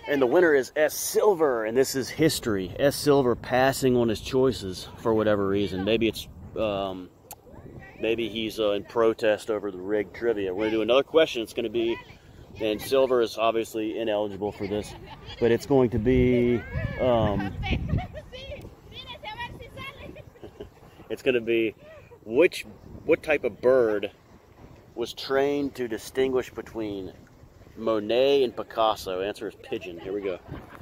And the winner is ssilver, and this is history. ssilver passing on his choices for whatever reason. Maybe it's maybe he's in protest over the rigged trivia. We're going to do another question. It's going to be, and silver is obviously ineligible for this, but it's going to be it's going to be what type of bird was trained to distinguish between Monet and Picasso? Answer is pigeon. Here we go.